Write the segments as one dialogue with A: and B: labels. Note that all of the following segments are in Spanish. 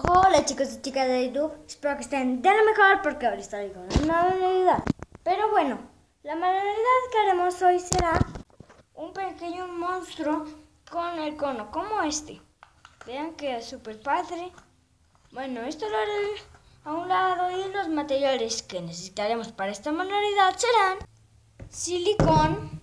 A: Hola chicos y chicas de YouTube, espero que estén de lo mejor porque ahora estoy con una manualidad. Pero bueno, la manualidad que haremos hoy será un pequeño monstruo con el cono, como este. Vean que es súper padre. Bueno, esto lo haré a un lado y los materiales que necesitaremos para esta manualidad serán silicón,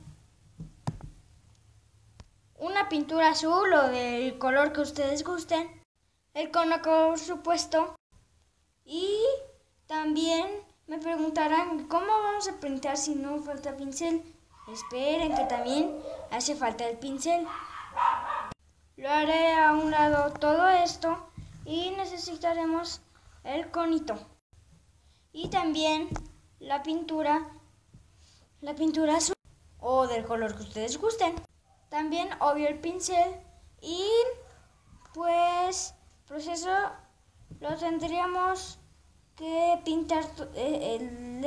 A: una pintura azul o del color que ustedes gusten, el cono por supuesto, y también me preguntarán cómo vamos a pintar si no falta pincel. Esperen que también hace falta el pincel. Lo haré a un lado todo esto y necesitaremos el conito y también la pintura azul o del color que ustedes gusten. También obvio el pincel y pues proceso lo tendríamos que pintar el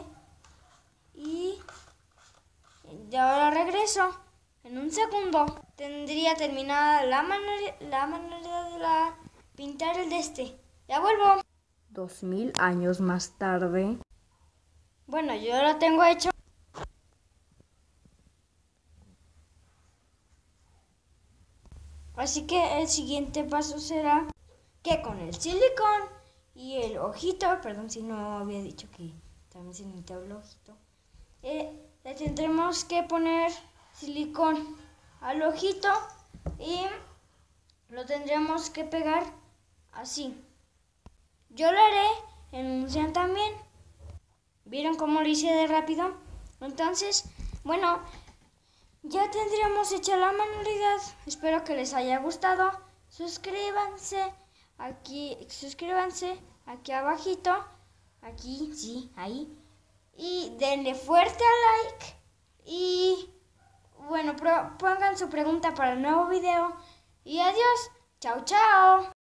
A: y ahora regreso en un segundo. Tendría terminada la manualidad de pintar el ya vuelvo.
B: 2000 años más tarde.
A: Bueno, yo lo tengo hecho. Así que el siguiente paso será que con el silicón y el ojito, perdón si no había dicho que también se necesita el ojito, le tendremos que poner silicón al ojito y lo tendremos que pegar así. Yo lo haré en un también. ¿Vieron cómo lo hice de rápido? Entonces, bueno, ya tendríamos hecha la manualidad. Espero que les haya gustado. Suscríbanse aquí abajito. Aquí, sí, ahí. Y denle fuerte a like. Y bueno, pongan su pregunta para el nuevo video. Y adiós. Chao, chao.